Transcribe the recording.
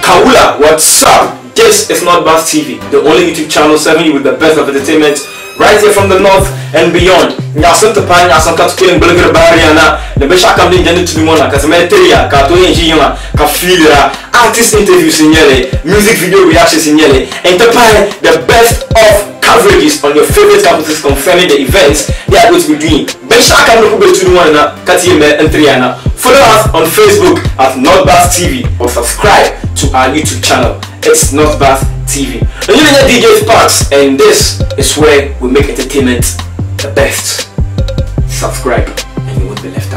Kaula, what's up? This is Not Bass TV, the only YouTube channel serving you with the best of entertainment right here from the north and beyond. Nyasam Tapan, Nyasam Katukin, Bulgar Bariana, the Beshakam Dinjan to Mona, Casamateria, Katoyan Jima, Kafilera, artist interviews in Yele, music video reactions in Yele, and Tapan, the best of coverages on your favorite campuses confirming the events they are going to be doing. Beshakam Lukube to Mona, Katime and Triana. Follow us on Facebook at Not Bass TV or subscribe to our YouTube channel. It's Not Bass TV. And you're DJ Sparks, and this is where we make entertainment the best. Subscribe and you won't be left out.